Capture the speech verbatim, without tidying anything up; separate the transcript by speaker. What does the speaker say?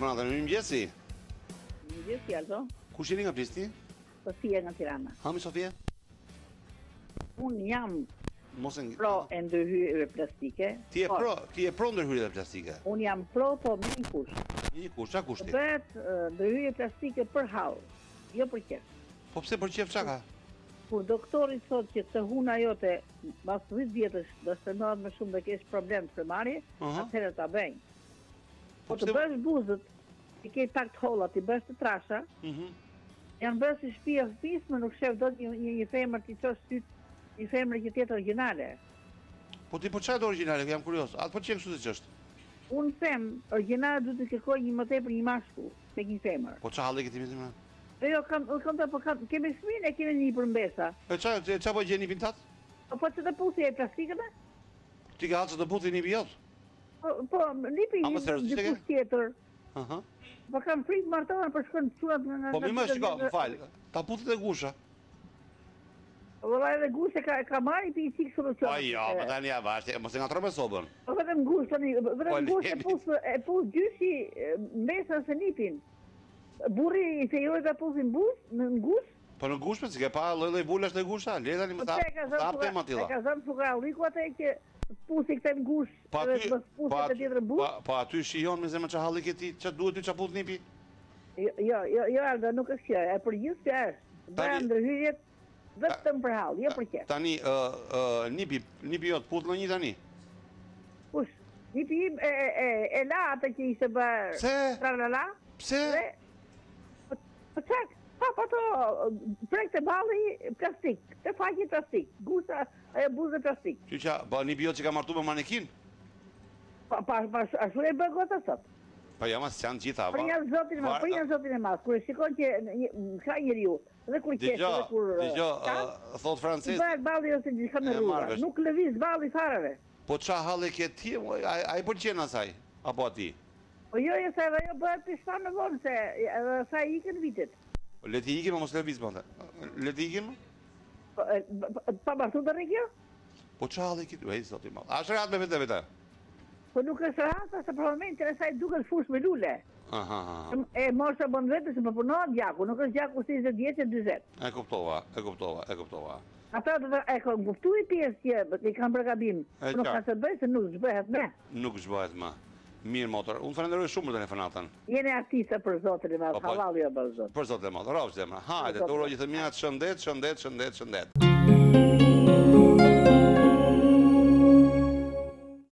Speaker 1: telefonata, më mëngjesi.
Speaker 2: Mëngjesi, Aldo.
Speaker 1: Kush jeni nga Prishtinë?
Speaker 2: Sofia nga Tirana.
Speaker 1: Hami Sofia?
Speaker 2: Unë jam
Speaker 1: Mos e
Speaker 2: pro e ndërhyrjeve plastike.
Speaker 1: Ti je pro, ti je pro ndërhyrjeve plastike.
Speaker 2: Unë jam pro, po me një kush.
Speaker 1: Një kush, çka kushti?
Speaker 2: Bëhet ndërhyrje plastike për hall, jo për qef.
Speaker 1: Po pse për qef çka ka?
Speaker 2: Kur doktori thotë që të huna jote pas dhjetë vjetësh do të ndodhet më shumë dhe kesh problem të marrje, atëherë ta bëjnë. Po të bësh buzët, ti ke pak të holla, ti bësh të trasha. Mhm. Janë bërë si shtëpia fëmijës, më nuk shef dot një një femër ti çosh syt një femër që tjetër origjinale.
Speaker 1: Po ti po çfarë do origjinale, jam kurioz. Atë po çem kështu siç është.
Speaker 2: Unë them, origjinale duhet të kërkoj një më tepër një mashkull tek një femër.
Speaker 1: Po çfarë halli ke ti me zemrën?
Speaker 2: Jo, kam kam të po kam kemi fëmijën e kemi një përmbesa.
Speaker 1: E çfarë çfarë po gjeni pintat?
Speaker 2: Po të të puthi e plastikën?
Speaker 1: Ti ke haçë të puthi një bijot?
Speaker 2: Po po lipi një tjetër.
Speaker 1: Aha.
Speaker 2: Po kam frikë martohen për shkon çunat nga.
Speaker 1: Po më shiko, më fal. Ta puthit e gusha.
Speaker 2: Valla edhe gushe ka ka marrë pi çik solucion.
Speaker 1: Po jo, po tani ja vash, mos e ngatro me sobën.
Speaker 2: Po vetëm gusht tani, vetëm gusht e puth e puth gjyshi mbesa se nipin. Burri i fejoj ta puthin buz në gusht.
Speaker 1: Po në gusht, si ke pa lloj-lloj bulash në gusha, le tani më thap. Thap te matilla.
Speaker 2: Ka zënë fukaralliku atë që puthi këtë në gusht, edhe mos puthi të tjetër buz.
Speaker 1: Po aty shijon me zemër ç'a halli ke ti, ç'a duhet ty ç'a puth nipi?
Speaker 2: Jo, jo, jo, Aldo, nuk është kjo, e përgjithshme është. Bëra ndërhyrjet vetëm për hall, jo për qef.
Speaker 1: Tani, nipi, nipi jot puth në një tani?
Speaker 2: Kush? Nipi im e la atë që ishte bërë...
Speaker 1: Pse?
Speaker 2: Tralala.
Speaker 1: Pse?
Speaker 2: Po qak, pa, po to, prek të balli plastik, të faqi plastik, gusa e buzë plastik.
Speaker 1: Që që, ba nipi jot që ka martu me manekin?
Speaker 2: Pa, pa, ashtu e bërë gota sot.
Speaker 1: Pa jam as janë gjitha,
Speaker 2: ba. Për një zotin e mas, për një zotin e mas, kur e shikon që ka njëri ju, dhe kur qeshë, dhe kur...
Speaker 1: Digjo, thot francesë...
Speaker 2: Bëhet balli ose një shka me rruga, nuk lëviz balli farave.
Speaker 1: Po qa halli ke ti, a i përqen asaj, apo ati?
Speaker 2: Po jo, jo, se edhe jo bëhet pishta në vonë, se edhe asaj iken vitit.
Speaker 1: Le ti ikim, mos lëviz, bënda. Le ti ikim?
Speaker 2: Pa bashtu të rikjo?
Speaker 1: Po qa halli ke ti, vej, zotin mal. A shërat me vete vete?
Speaker 2: Po nuk është rata se për momentin e saj duket fush me lule.
Speaker 1: Aha.
Speaker 2: E mosha bën vetë se përpunohet gjaku, nuk është gjaku si njëzet vjeç e dyzet.
Speaker 1: E kuptova, e kuptova, e kuptova.
Speaker 2: Ata do të e kanë kuptuar pjesë që i kanë për gabim. Nuk ka të bëjë se nuk zhbehet më.
Speaker 1: Nuk zhbehet më. Mirë motor. Unë falenderoj shumë për telefonatën.
Speaker 2: Jeni artiste për zotin e madh, havalli jo për zot.
Speaker 1: Për zotin e madh. Rrofsh zemra. Hajde, të uroj gjithë mirë, shëndet, shëndet, shëndet, shëndet.